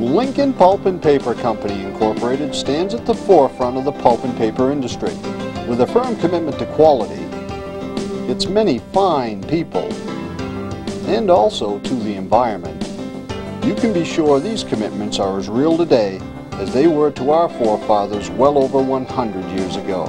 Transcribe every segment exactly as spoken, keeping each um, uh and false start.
Lincoln Pulp and Paper Company Incorporated stands at the forefront of the pulp and paper industry. With a firm commitment to quality, its many fine people, and also to the environment, you can be sure these commitments are as real today as they were to our forefathers well over one hundred years ago.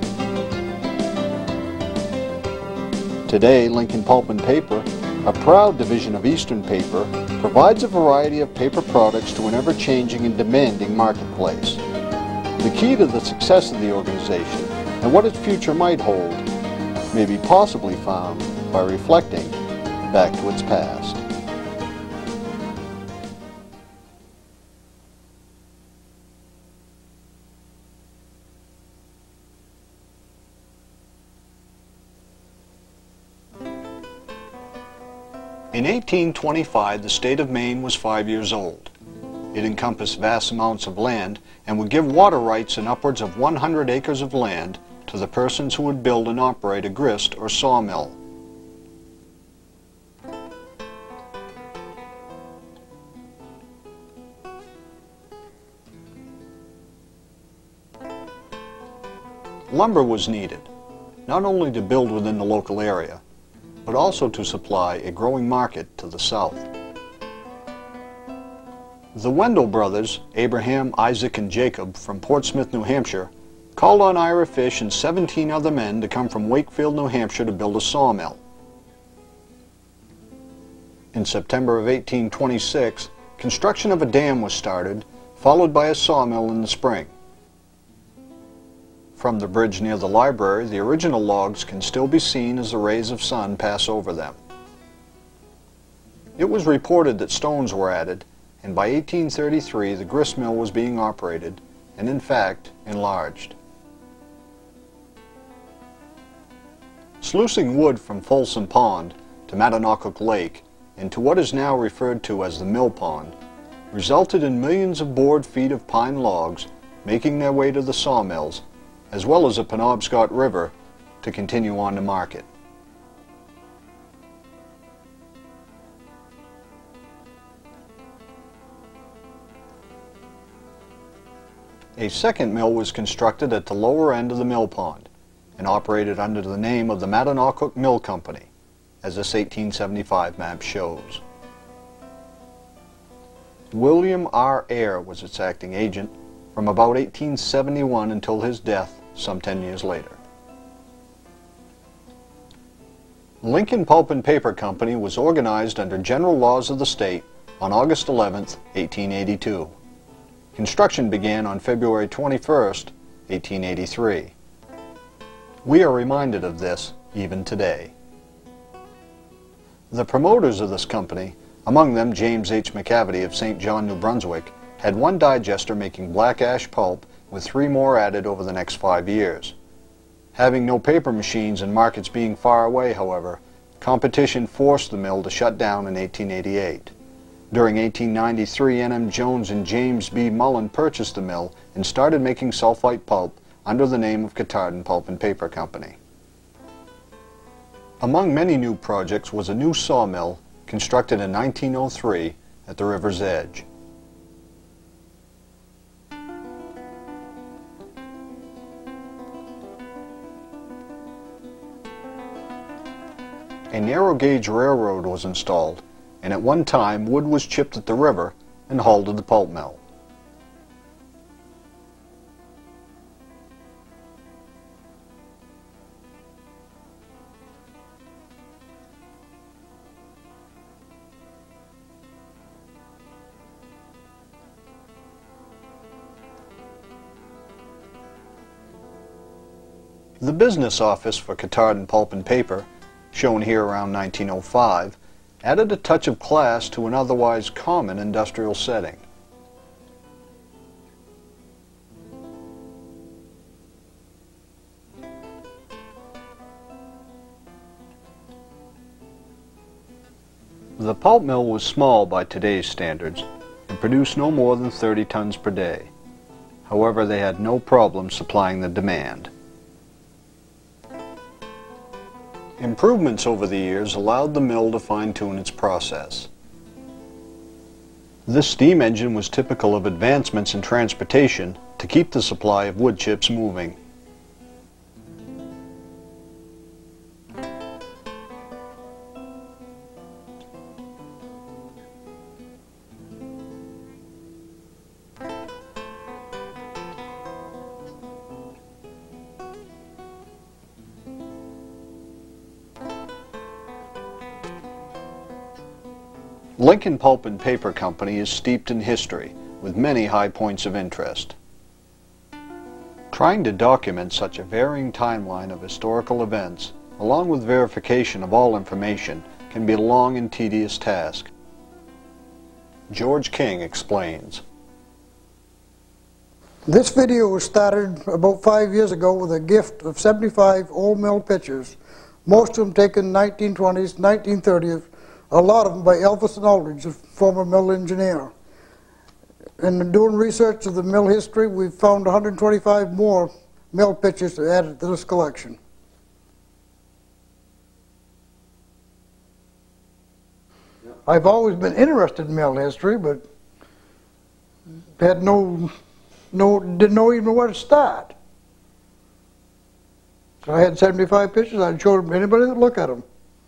Today, Lincoln Pulp and Paper, a proud division of Eastern Paper, provides a variety of paper products to an ever-changing and demanding marketplace. The key to the success of the organization and what its future might hold may be possibly found by reflecting back to its past. In eighteen twenty-five, the state of Maine was five years old. It encompassed vast amounts of land and would give water rights in upwards of one hundred acres of land to the persons who would build and operate a grist or sawmill. Lumber was needed, not only to build within the local area, but also to supply a growing market to the south. The Wendell brothers, Abraham, Isaac, and Jacob, from Portsmouth, New Hampshire, called on Ira Fish and seventeen other men to come from Wakefield, New Hampshire to build a sawmill. In September of eighteen twenty-six, construction of a dam was started, followed by a sawmill in the spring. From the bridge near the library, the original logs can still be seen as the rays of sun pass over them. It was reported that stones were added, and by eighteen thirty-three the grist mill was being operated, and in fact enlarged. Sluicing wood from Folsom Pond to Mattanocook Lake into what is now referred to as the mill pond resulted in millions of board feet of pine logs making their way to the sawmills, as well as the Penobscot River, to continue on to market. A second mill was constructed at the lower end of the mill pond and operated under the name of the Mattanocook Mill Company, as this eighteen seventy-five map shows. William R. Eyre was its acting agent from about eighteen seventy-one until his death some ten years later. Lincoln Pulp and Paper Company was organized under general laws of the state on August eleventh, eighteen eighty-two. Construction began on February twenty-first, eighteen eighty-three. We are reminded of this even today. The promoters of this company, among them James H. McCavity of Saint John, New Brunswick, had one digester making black ash pulp with three more added over the next five years. Having no paper machines and markets being far away, however, competition forced the mill to shut down in eighteen eighty-eight. During eighteen ninety-three, N M Jones and James B. Mullen purchased the mill and started making sulfite pulp under the name of Catardhan Pulp and Paper Company. Among many new projects was a new sawmill constructed in nineteen oh three at the river's edge. A narrow gauge railroad was installed, and at one time wood was chipped at the river and hauled to the pulp mill. The business office for Catardhan Pulp and Paper, shown here around nineteen oh five, added a touch of class to an otherwise common industrial setting. The pulp mill was small by today's standards and produced no more than thirty tons per day. However, they had no problem supplying the demand. Improvements over the years allowed the mill to fine-tune its process. This steam engine was typical of advancements in transportation to keep the supply of wood chips moving. Lincoln Pulp and Paper Company is steeped in history, with many high points of interest. Trying to document such a varying timeline of historical events, along with verification of all information, can be a long and tedious task. George King explains. This video was started about five years ago with a gift of seventy-five old mill pictures, most of them taken nineteen twenties, nineteen thirties, a lot of them by Elvis and Aldridge, a former mill engineer. In doing research of the mill history, we've found one hundred twenty-five more mill pictures added to this collection. I've always been interested in mill history, but had no, no, didn't know even where to start. So I had seventy-five pictures. I'd show them anybody that look at them.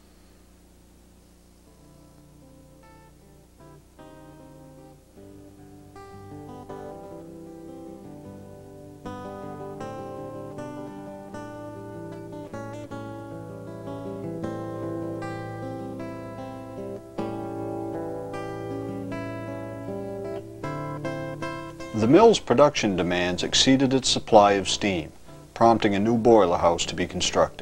The mill's production demands exceeded its supply of steam, prompting a new boiler house to be constructed.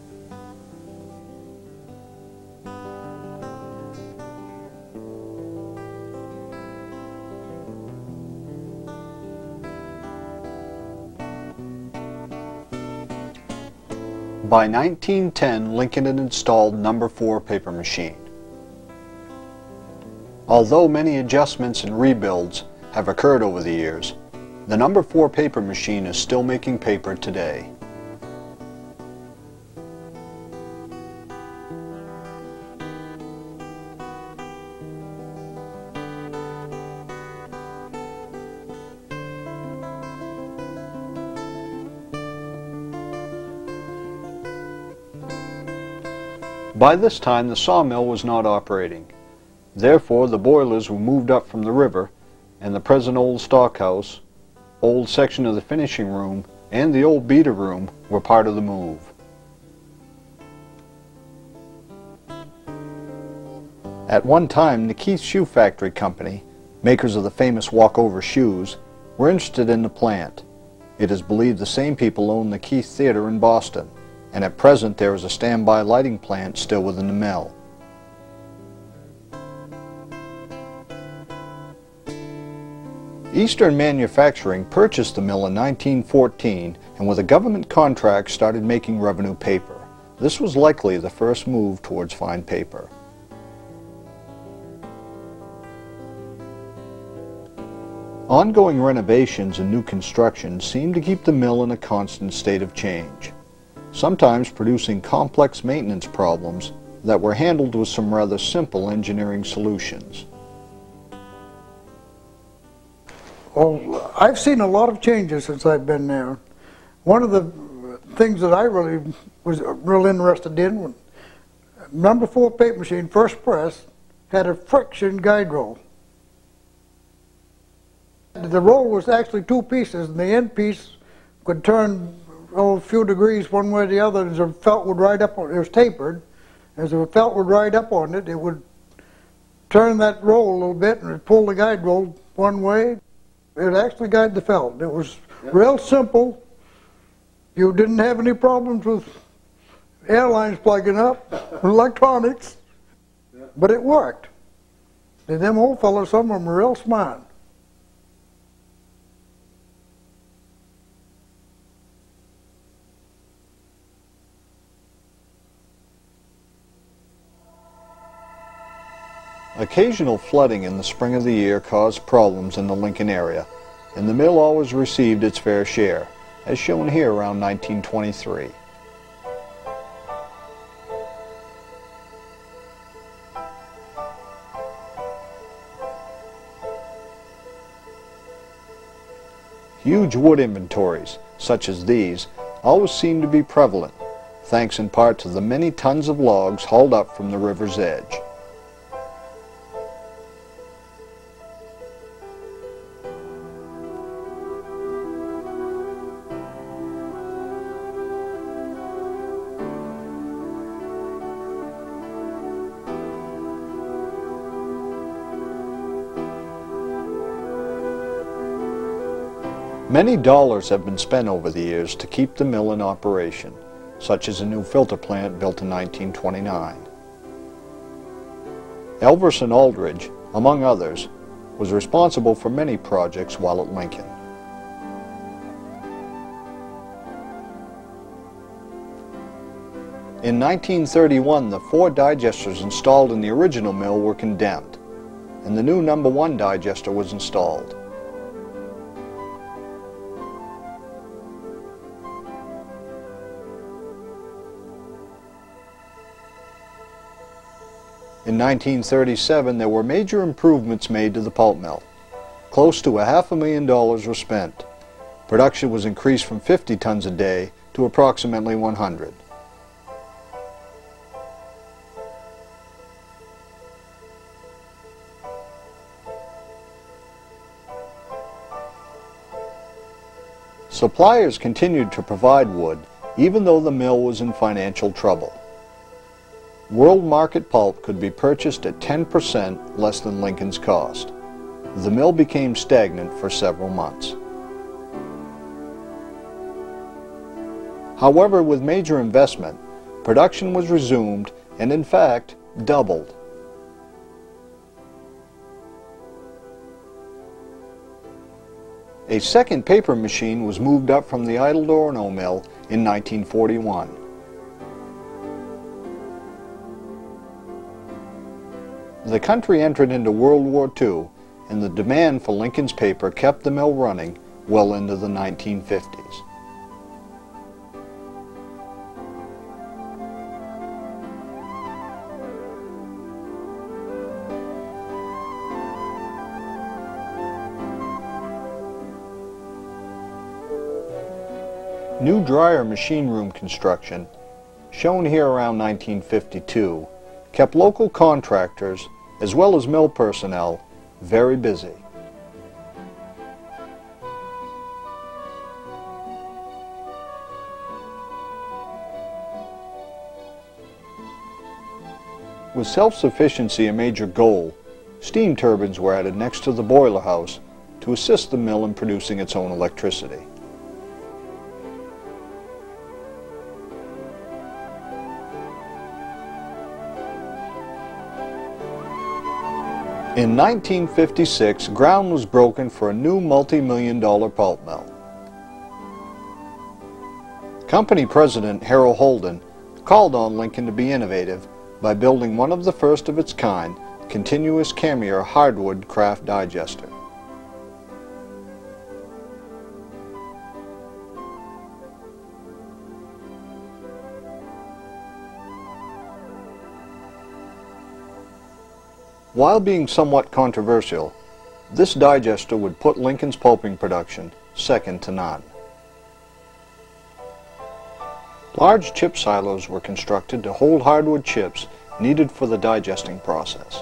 By nineteen ten, Lincoln had installed number four paper machine. Although many adjustments and rebuilds have occurred over the years, the number four paper machine is still making paper today. By this time, the sawmill was not operating. Therefore, the boilers were moved up from the river, and the present old stockhouse, old section of the finishing room, and the old beater room were part of the move. At one time, the Keith Shoe Factory Company, makers of the famous walkover shoes, were interested in the plant. It is believed the same people own the Keith Theater in Boston, and at present there is a standby lighting plant still within the mill. Eastern Manufacturing purchased the mill in nineteen fourteen and with a government contract started making revenue paper. This was likely the first move towards fine paper. Ongoing renovations and new construction seemed to keep the mill in a constant state of change, sometimes producing complex maintenance problems that were handled with some rather simple engineering solutions. Well, I've seen a lot of changes since I've been there. One of the things that I really was real interested in, when number four paper machine, first press, had a friction guide roll. The roll was actually two pieces, and the end piece could turn oh, a few degrees one way or the other as the felt would ride up on it. It was tapered. As the felt would ride up on it, it would turn that roll a little bit and it would pull the guide roll one way. It would actually guide the felt. It was yep. real simple. You didn't have any problems with airlines plugging up, electronics, yep. but it worked. And them old fellas, some of them were real smart. Occasional flooding in the spring of the year caused problems in the Lincoln area, and the mill always received its fair share, as shown here around nineteen twenty-three. Huge wood inventories, such as these, always seem to be prevalent, thanks in part to the many tons of logs hauled up from the river's edge. Many dollars have been spent over the years to keep the mill in operation, such as a new filter plant built in nineteen twenty-nine. Elverson Aldridge, among others, was responsible for many projects while at Lincoln. In nineteen thirty-one, the four digesters installed in the original mill were condemned, and the new number one digester was installed. In nineteen thirty-seven, there were major improvements made to the pulp mill. Close to a half a million dollars were spent. Production was increased from fifty tons a day to approximately one hundred. Suppliers continued to provide wood, even though the mill was in financial trouble. World market pulp could be purchased at ten percent less than Lincoln's cost. The mill became stagnant for several months. However, with major investment, production was resumed and, in fact, doubled. A second paper machine was moved up from the idled Orono mill in nineteen forty-one. The country entered into World War Two, and the demand for Lincoln's paper kept the mill running well into the nineteen fifties. New dryer machine room construction, shown here around nineteen fifty-two, kept local contractors, as well as mill personnel, very busy. With self-sufficiency a major goal, steam turbines were added next to the boiler house to assist the mill in producing its own electricity. In nineteen fifty-six, ground was broken for a new multi-million dollar pulp mill. Company president Harold Holden called on Lincoln to be innovative by building one of the first of its kind, continuous Camier hardwood craft digester. While being somewhat controversial, this digester would put Lincoln's pulping production second to none. Large chip silos were constructed to hold hardwood chips needed for the digesting process.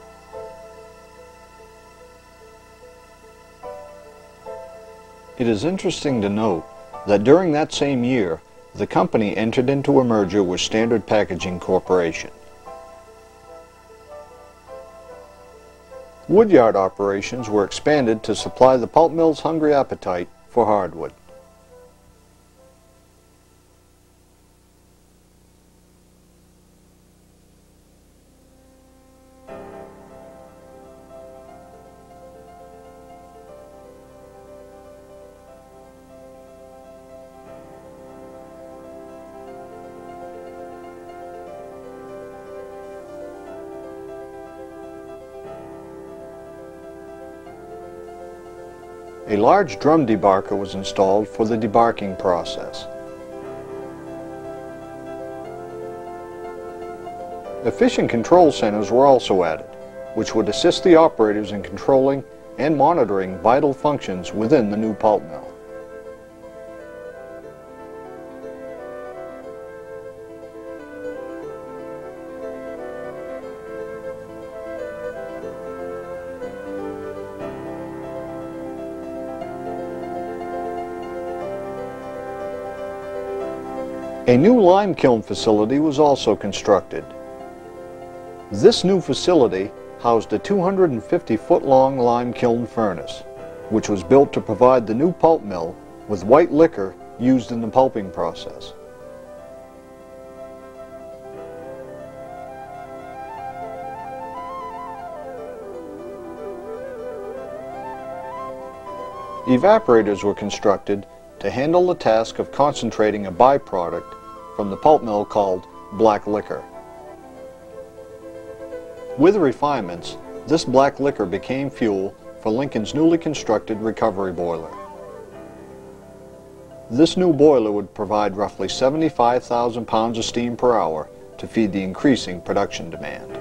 It is interesting to note that during that same year, the company entered into a merger with Standard Packaging Corporation. Woodyard operations were expanded to supply the pulp mill's hungry appetite for hardwood. A large drum debarker was installed for the debarking process. Efficient control centers were also added, which would assist the operators in controlling and monitoring vital functions within the new pulp mill. A new lime kiln facility was also constructed. This new facility housed a two hundred fifty foot long lime kiln furnace, which was built to provide the new pulp mill with white liquor used in the pulping process. Evaporators were constructed to handle the task of concentrating a byproduct from the pulp mill called black liquor. With refinements, this black liquor became fuel for Lincoln's newly constructed recovery boiler. This new boiler would provide roughly seventy-five thousand pounds of steam per hour to feed the increasing production demand.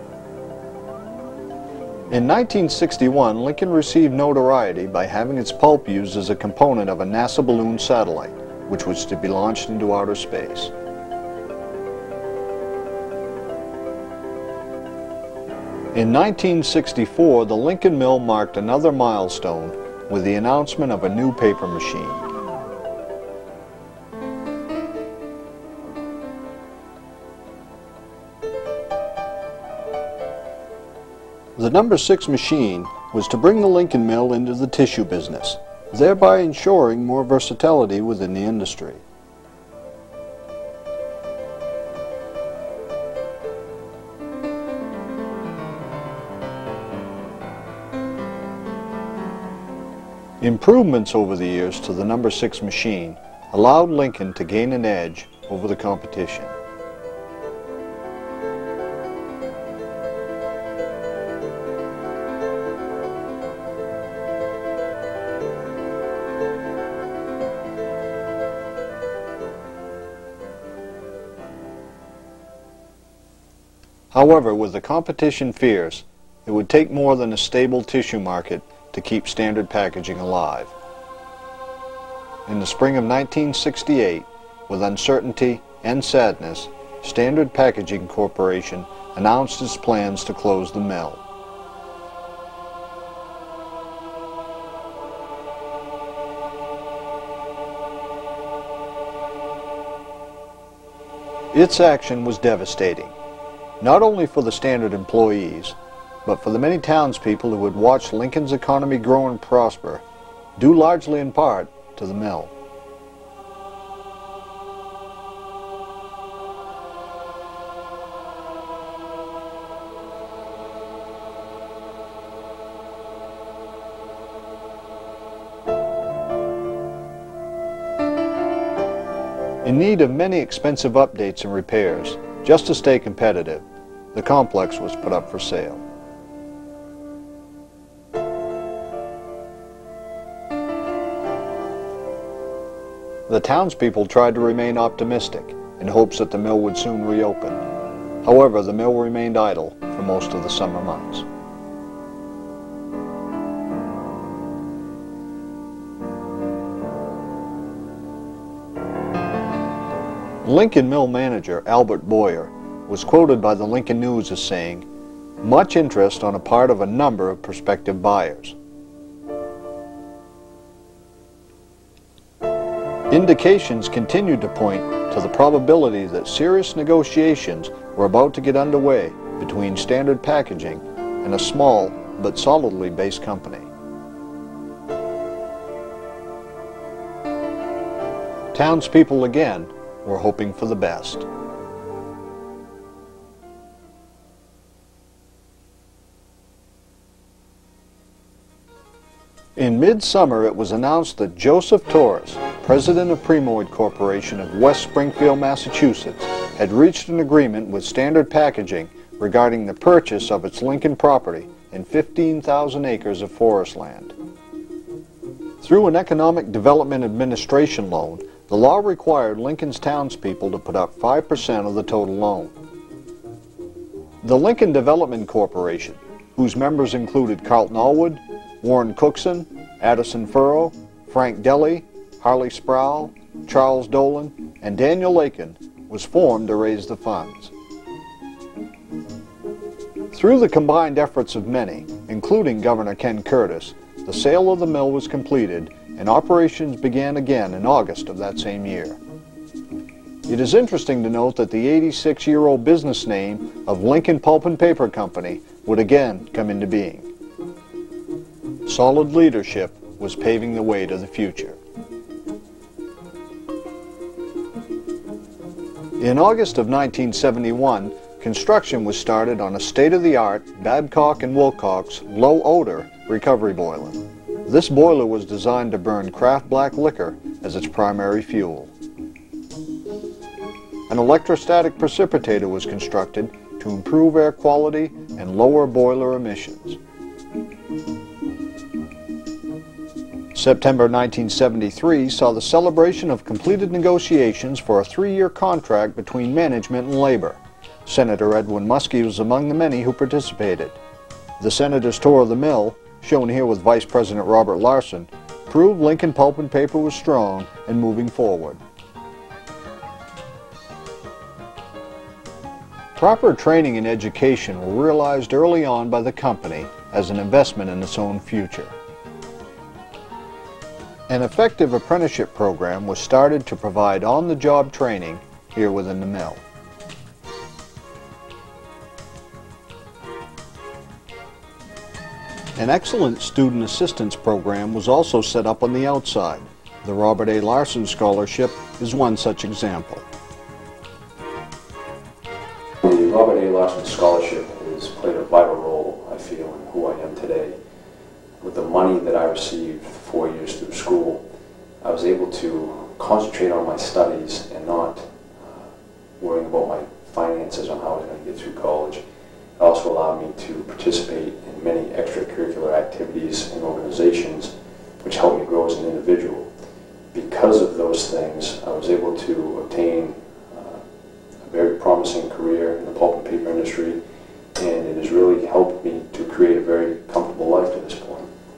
In nineteen sixty-one, Lincoln received notoriety by having its pulp used as a component of a NASA balloon satellite, which was to be launched into outer space. In nineteen sixty-four, the Lincoln Mill marked another milestone with the announcement of a new paper machine. The number six machine was to bring the Lincoln Mill into the tissue business, thereby ensuring more versatility within the industry. Improvements over the years to the number six machine allowed Lincoln to gain an edge over the competition. However, with the competition fierce, it would take more than a stable tissue market to keep standard packaging alive. In the spring of nineteen sixty-eight, with uncertainty and sadness, Standard Packaging Corporation announced its plans to close the mill. Its action was devastating, not only for the Standard employees, but for the many townspeople who had watched Lincoln's economy grow and prosper, due largely in part to the mill. In need of many expensive updates and repairs, just to stay competitive, the complex was put up for sale. The townspeople tried to remain optimistic in hopes that the mill would soon reopen. However, the mill remained idle for most of the summer months. Lincoln Mill manager Albert Boyer was quoted by the Lincoln News as saying, "Much interest on a part of a number of prospective buyers." Indications continued to point to the probability that serious negotiations were about to get underway between Standard Packaging and a small but solidly based company. Townspeople again were hoping for the best. In midsummer, it was announced that Joseph Torres, president of Premoid Corporation of West Springfield, Massachusetts, had reached an agreement with Standard Packaging regarding the purchase of its Lincoln property and fifteen thousand acres of forest land. Through an Economic Development Administration loan, the law required Lincoln's townspeople to put up five percent of the total loan. The Lincoln Development Corporation, whose members included Carlton Allwood, Warren Cookson, Addison Furrow, Frank Deli, Harley Sproul, Charles Dolan, and Daniel Lakin, was formed to raise the funds. Through the combined efforts of many, including Governor Ken Curtis, the sale of the mill was completed and operations began again in August of that same year. It is interesting to note that the eighty-six-year-old business name of Lincoln Pulp and Paper Company would again come into being. Solid leadership was paving the way to the future. In August of nineteen seventy-one, construction was started on a state-of-the-art Babcock and Wilcox low-odor recovery boiler. This boiler was designed to burn craft black liquor as its primary fuel. An electrostatic precipitator was constructed to improve air quality and lower boiler emissions. September nineteen seventy-three saw the celebration of completed negotiations for a three-year contract between management and labor. Senator Edwin Muskie was among the many who participated. The Senator's tour of the mill, shown here with Vice President Robert Larson, proved Lincoln Pulp and Paper was strong and moving forward. Proper training and education were realized early on by the company as an investment in its own future. An effective apprenticeship program was started to provide on-the-job training here within the mill. An excellent student assistance program was also set up on the outside. The Robert A. Larson Scholarship is one such example. The Robert A. Larson Scholarship has played a vital role, I feel, in who I am today. With the money that I received for four years through school, I was able to concentrate on my studies and not uh, worrying about my finances on how I was going to get through college. It also allowed me to participate in many extracurricular activities and organizations which helped me grow as an individual. Because of those things, I was able to obtain uh, a very promising career in the pulp and paper industry, and it has really helped me to create a very comfortable life to this point.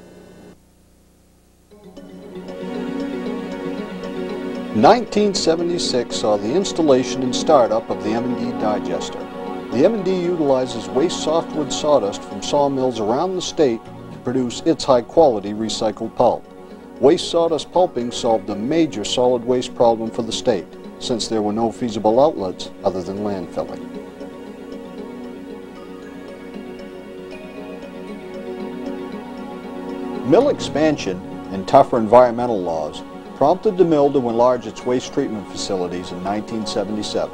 nineteen seventy-six saw the installation and startup of the M and D digester. The M and D utilizes waste softwood sawdust from sawmills around the state to produce its high-quality recycled pulp. Waste sawdust pulping solved a major solid waste problem for the state, since there were no feasible outlets other than landfilling. Mill expansion and tougher environmental laws prompted the mill to enlarge its waste treatment facilities in nineteen seventy-seven.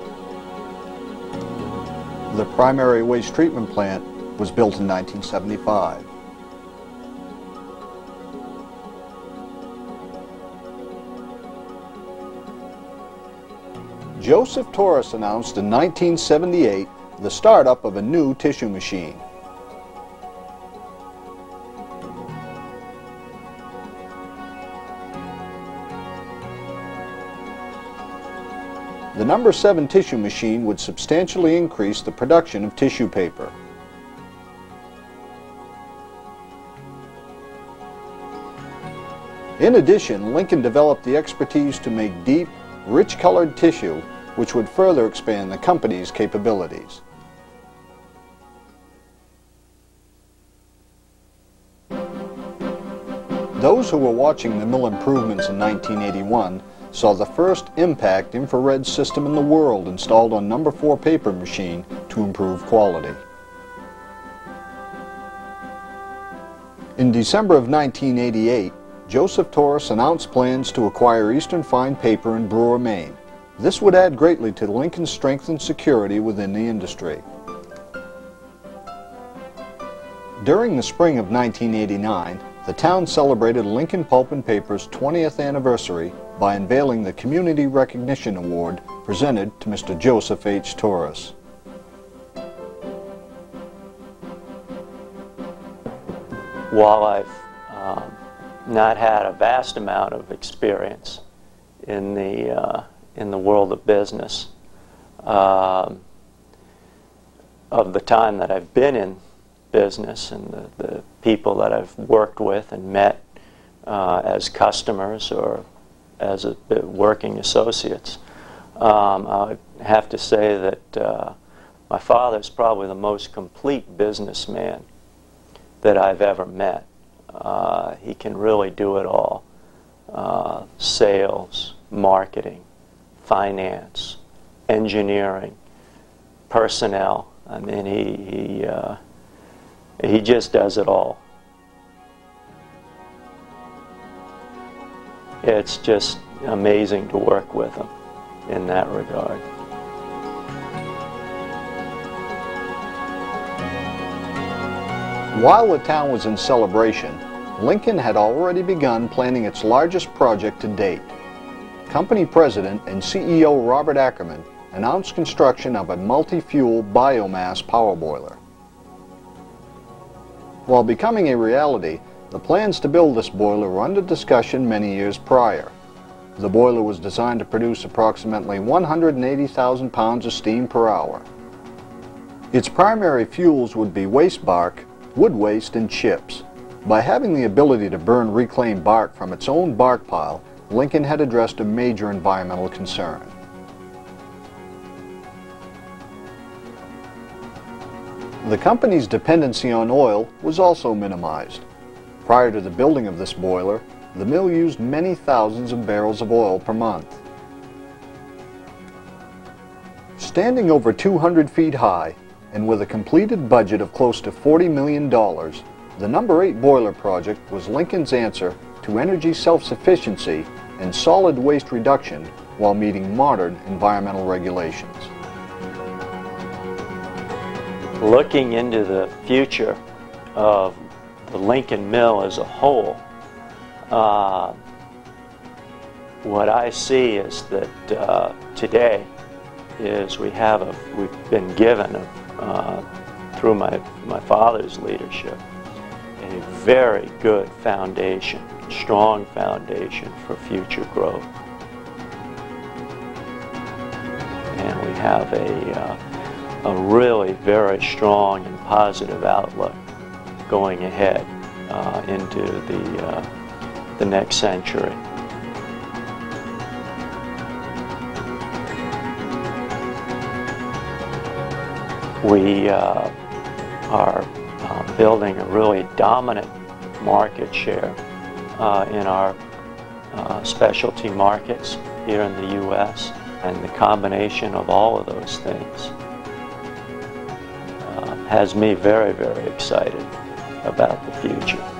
The primary waste treatment plant was built in nineteen seventy-five. Joseph Torres announced in nineteen seventy-eight the startup of a new tissue machine. The number seven tissue machine would substantially increase the production of tissue paper. In addition, Lincoln developed the expertise to make deep, rich-colored tissue, which would further expand the company's capabilities. Those who were watching the mill improvements in nineteen eighty-one saw the first impact infrared system in the world installed on number four paper machine to improve quality. In December of nineteen eighty-eight, Joseph Torres announced plans to acquire Eastern Fine Paper in Brewer, Maine. This would add greatly to Lincoln's strength and security within the industry. During the spring of nineteen eighty-nine, the town celebrated Lincoln Pulp and Paper's twentieth anniversary by unveiling the Community Recognition Award presented to Mister Joseph H. Torres. While I've um, not had a vast amount of experience in the uh, in the world of business, um, of the time that I've been in business and the, the people that I've worked with and met uh, as customers or as a, working associates, um, I have to say that uh, my father is probably the most complete businessman that I've ever met. Uh, he can really do it all. Uh, sales, marketing, finance, engineering, personnel. I mean, he, he, uh, he just does it all. It's just amazing to work with him in that regard. While the town was in celebration, Lincoln had already begun planning its largest project to date. Company president and C E O Robert Ackerman announced construction of a multi-fuel biomass power boiler. While becoming a reality, the plans to build this boiler were under discussion many years prior. The boiler was designed to produce approximately one hundred eighty thousand pounds of steam per hour. Its primary fuels would be waste bark, wood waste, and chips. By having the ability to burn reclaimed bark from its own bark pile, Lincoln had addressed a major environmental concern. The company's dependency on oil was also minimized. Prior to the building of this boiler, the mill used many thousands of barrels of oil per month. Standing over two hundred feet high, and with a completed budget of close to forty million dollars, the number eight boiler project was Lincoln's answer to energy self-sufficiency and solid waste reduction while meeting modern environmental regulations. Looking into the future of the Lincoln Mill as a whole, uh, what I see is that uh, today is we have a, we've been given a, uh, through my, my father's leadership, a very good foundation, strong foundation for future growth. And we have a, uh, a really very strong and positive outlook going ahead uh, into the, uh, the next century. We uh, are uh, building a really dominant market share uh, in our uh, specialty markets here in the U S, and the combination of all of those things uh, has me very, very excited about the future.